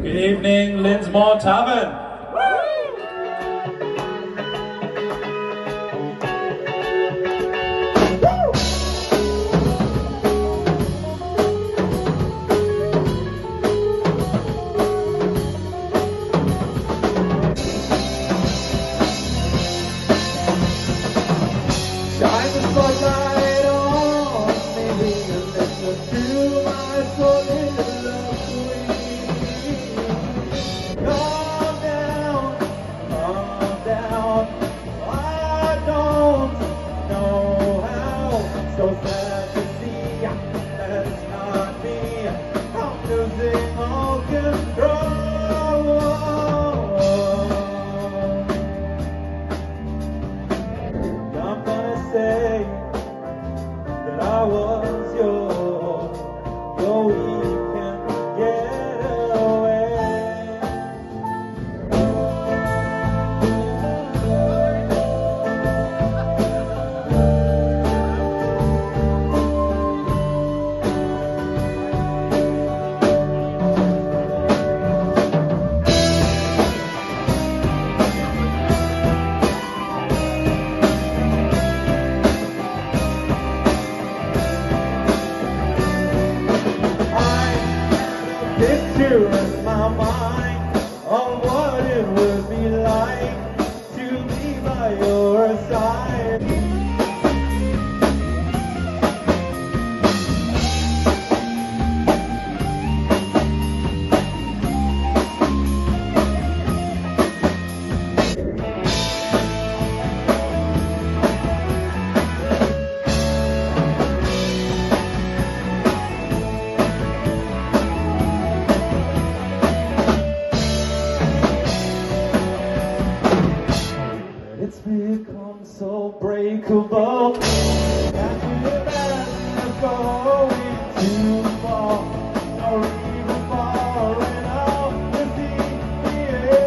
Good evening, Linsmore Tavern. Shine the spotlight on me and listen to my soliloquy. Calm down, I don't know how. So sad to see that it's not me. I'm losing all control. I'm gonna say that I was your weekend getaway. Picture in my mind of what it would be like to be by your side. It's become so breakable that we're going too far, or even far enough to see the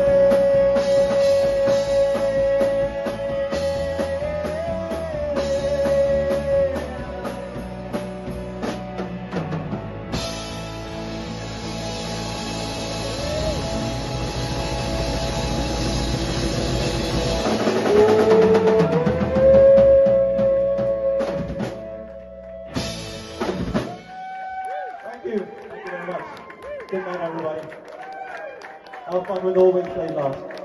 Thank you very much. Good night, everybody. Have fun with all Wednesday last.